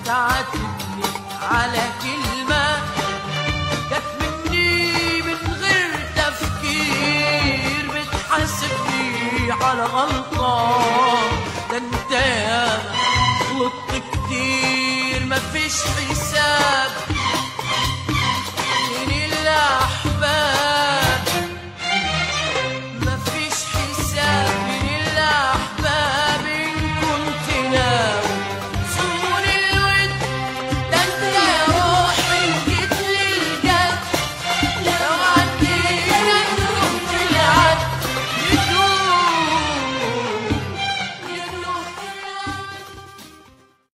تعاتبني على كلمة جت مني من غير تفكير، بتحاسبني على غلطة. ده انت ياما غلطت كتير مفيش حساب.